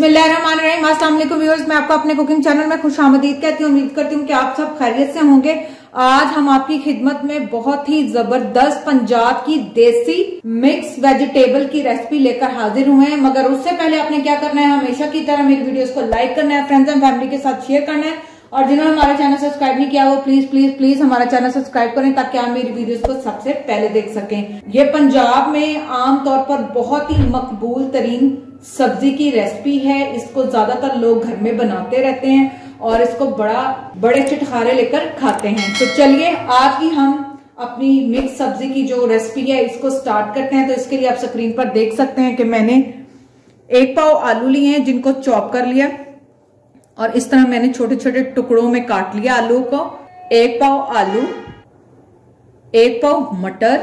बिस्मिल्लाहिर्रहमानिर्रहीम। अस्सलाम वालेकुम व्यूअर्स, मैं आपको अपने कुकिंग चैनल में खुशामदीद कहती हूँ। उम्मीद करती हूँ कि आप सब खैरियत से होंगे। आज हम आपकी खिदमत में बहुत ही जबरदस्त पंजाब की देसी मिक्स वेजिटेबल की रेसिपी लेकर हाजिर हुए हैं। मगर उससे पहले आपने क्या करना है, हमेशा की तरह मेरी वीडियोस को लाइक करना है, फ्रेंड्स एंड फैमिली के साथ शेयर करना है, और जिन्होंने हमारा चैनल सब्सक्राइब नहीं किया वो प्लीज प्लीज प्लीज हमारा चैनल सब्सक्राइब करें ताकि आप मेरी वीडियोस को सबसे पहले देख सकें। ये पंजाब में आमतौर पर बहुत ही मकबूल तरीन सब्जी की रेसिपी है। इसको ज्यादातर लोग घर में बनाते रहते हैं और इसको बड़े चटखारे लेकर खाते हैं। तो चलिए आज की हम अपनी मिक्स सब्जी की जो रेसिपी है इसको स्टार्ट करते हैं। तो इसके लिए आप स्क्रीन पर देख सकते हैं कि मैंने 1 पाव आलू लिए हैं जिनको चॉप कर लिया और इस तरह मैंने छोटे छोटे टुकड़ों में काट लिया आलू को। 1 पाव आलू, 1 पाव मटर,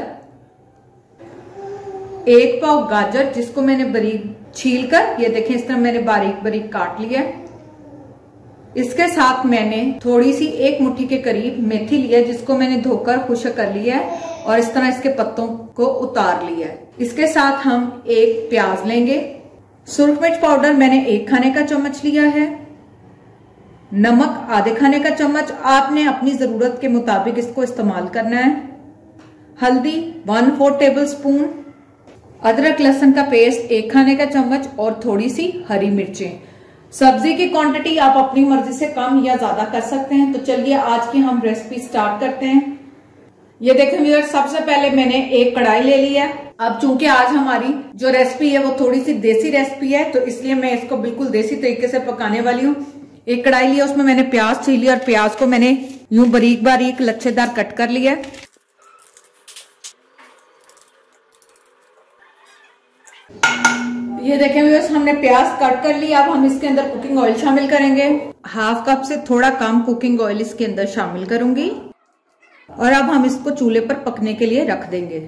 1 पाव गाजर जिसको मैंने बारीक छीलकर, ये देखें इस तरह मैंने बारीक बारीक काट लिया। इसके साथ मैंने थोड़ी सी 1 मुट्ठी के करीब मेथी लिया जिसको मैंने धोकर खुश्क कर लिया है और इस तरह इसके पत्तों को उतार लिया है। इसके साथ हम 1 प्याज लेंगे। सुरख मिर्च पाउडर मैंने 1 खाने का चम्मच लिया है। नमक आधे खाने का चम्मच, आपने अपनी जरूरत के मुताबिक इसको इस्तेमाल करना है। हल्दी 1/4 टेबल स्पून, अदरक लहसुन का पेस्ट 1 खाने का चम्मच और थोड़ी सी हरी मिर्चें। सब्जी की क्वांटिटी आप अपनी मर्जी से कम या ज्यादा कर सकते हैं। तो चलिए आज की हम रेसिपी स्टार्ट करते हैं। ये देखें व्यूअर्स, सबसे पहले मैंने 1 कढ़ाई ले ली है। अब चूंकि आज हमारी जो रेसिपी है वो थोड़ी सी देसी रेसिपी है तो इसलिए मैं इसको बिल्कुल देसी तरीके से पकाने वाली हूँ। 1 कढ़ाई लिया, उसमें मैंने प्याज छीली और प्याज को मैंने यूं बारीक बारीक लच्छेदार कट कर लिया। ये देखें व्यूअर्स, हमने प्याज कट कर लिया। अब हम इसके अंदर कुकिंग ऑयल शामिल करेंगे। 1/2 कप से थोड़ा कम कुकिंग ऑयल इसके अंदर शामिल करूंगी और अब हम इसको चूल्हे पर पकने के लिए रख देंगे।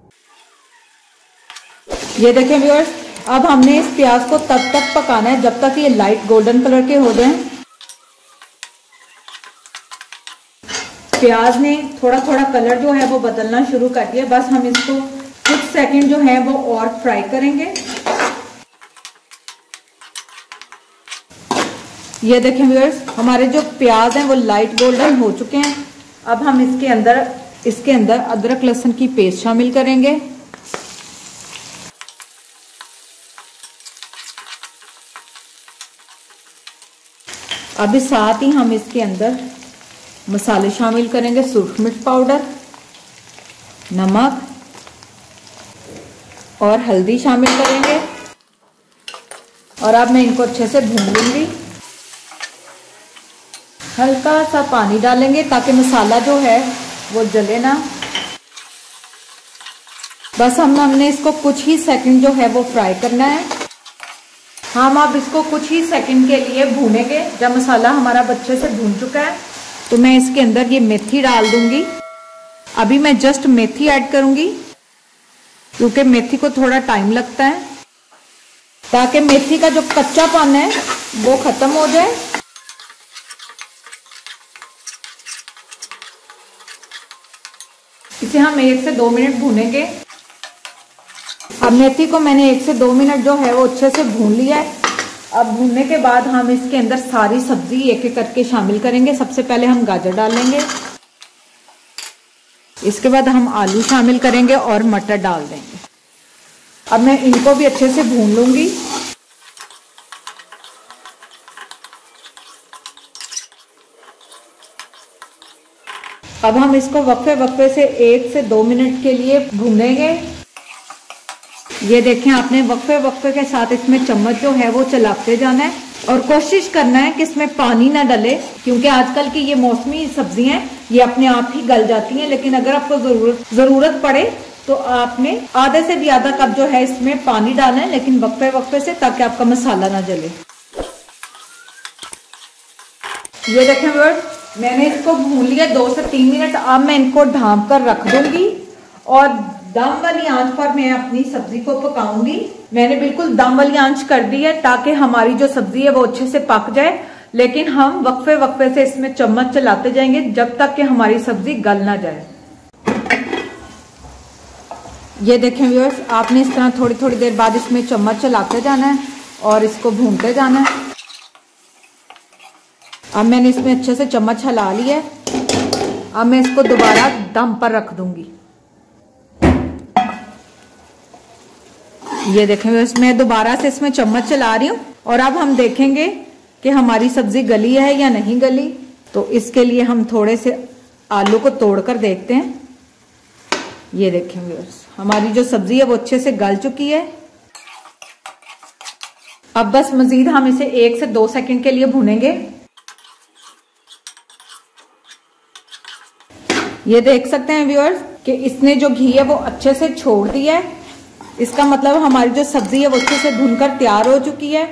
ये देखें व्यूअर्स, अब हमने इस प्याज को तब तक पकाना है जब तक ये लाइट गोल्डन कलर के हो जाएं। प्याज ने थोड़ा थोड़ा कलर जो है वो बदलना शुरू कर दिया। बस हम इसको कुछ सेकंड जो है वो और फ्राई करेंगे। ये देखें व्यूअर्स, हमारे जो प्याज हैं वो लाइट गोल्डन हो चुके हैं। अब हम इसके अंदर अदरक लहसुन की पेस्ट शामिल करेंगे। अभी साथ ही हम इसके अंदर मसाले शामिल करेंगे। सुरख मिर्च पाउडर, नमक और हल्दी शामिल करेंगे और अब मैं इनको अच्छे से भून लूंगी। हल्का सा पानी डालेंगे ताकि मसाला जो है वो जले ना। बस हमने इसको कुछ ही सेकंड जो है वो फ्राई करना है। हम अब इसको कुछ ही सेकंड के लिए भूनेंगे। जब मसाला हमारा अच्छे से भून चुका है तो मैं इसके अंदर ये मेथी डाल दूंगी। अभी मैं जस्ट मेथी ऐड करूंगी क्योंकि मेथी को थोड़ा टाइम लगता है ताकि मेथी का जो कच्चापन है वो खत्म हो जाए। इसे हम 1 से 2 मिनट भूनेंगे। अब मेथी को मैंने 1 से 2 मिनट जो है वो अच्छे से भून लिया है। अब भूनने के बाद हम इसके अंदर सारी सब्जी एक एक करके शामिल करेंगे। सबसे पहले हम गाजर डालेंगे, इसके बाद हम आलू शामिल करेंगे और मटर डाल देंगे। अब मैं इनको भी अच्छे से भून लूंगी। अब हम इसको वक्फे से 1 से 2 मिनट के लिए भूनेंगे। ये देखें, आपने वक्फे के साथ इसमें चम्मच जो है वो चलाते जाना है और कोशिश करना है कि इसमें पानी ना डले क्योंकि आजकल की ये मौसमी सब्जियां ये अपने आप ही गल जाती हैं। लेकिन अगर आपको जरूरत पड़े तो आपने आधे से भी आधा कप जो है इसमें पानी डालना है, लेकिन वक्फे से ताकि आपका मसाला ना जले। ये देखें व्यूअर्स, मैंने इसको भून लिया 2 से 3 मिनट। अब मैं इनको ढांप कर रख दूंगी और दम वाली आंच पर मैं अपनी सब्जी को पकाऊंगी। मैंने बिल्कुल दम वाली आंच कर दी है ताकि हमारी जो सब्जी है वो अच्छे से पक जाए, लेकिन हम वक्फे से इसमें चम्मच चलाते जाएंगे जब तक कि हमारी सब्जी गल ना जाए। ये देखें व्यूअर्स, आपने इस तरह थोड़ी थोड़ी देर बाद इसमें चम्मच चलाते जाना है और इसको भूनते जाना है। अब मैंने इसमें अच्छे से चम्मच हिला लिया है। अब मैं इसको दोबारा दम पर रख दूंगी। ये देखें, मैं दोबारा से इसमें चम्मच चला रही हूँ और अब हम देखेंगे कि हमारी सब्जी गली है या नहीं गली। तो इसके लिए हम थोड़े से आलू को तोड़कर देखते हैं। ये देखें व्यूअर्स, हमारी जो सब्जी है वो अच्छे से गल चुकी है। अब बस मजीद हम इसे 1 से 2 सेकंड के लिए भूनेंगे। ये देख सकते हैं व्यूअर्स कि इसने जो घी है वो अच्छे से छोड़ दिया है। इसका मतलब हमारी जो सब्जी है वो अच्छे से भूनकर तैयार हो चुकी है।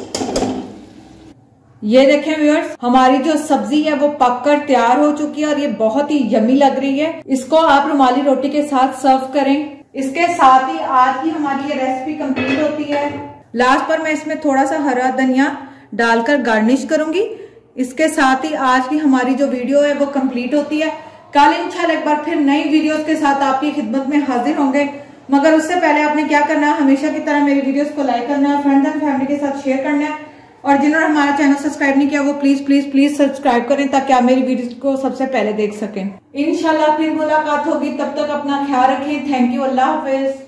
ये देखें व्यूअर्स, हमारी जो सब्जी है वो पककर तैयार हो चुकी है और ये बहुत ही यम्मी लग रही है। इसको आप रुमाली रोटी के साथ सर्व करें। इसके साथ ही आज की हमारी ये रेसिपी कंप्लीट होती है। लास्ट पर मैं इसमें थोड़ा सा हरा धनिया डालकर गार्निश करूंगी। इसके साथ ही आज की हमारी जो वीडियो है वो कंप्लीट होती है। कल इंशाल्लाह एक बार फिर नई वीडियोस के साथ आपकी खिदमत में हाजिर होंगे, मगर उससे पहले आपने क्या करना है, हमेशा की तरह मेरी वीडियोस को लाइक करना है, फ्रेंड्स एंड फैमिली के साथ शेयर करना है और जिन्होंने हमारा चैनल सब्सक्राइब नहीं किया वो प्लीज प्लीज प्लीज सब्सक्राइब करें ताकि आप मेरी वीडियोस को सबसे पहले देख सकें। इंशाल्लाह फिर मुलाकात होगी, तब तक अपना ख्याल रखें। थैंक यू, अल्लाह हाफिज।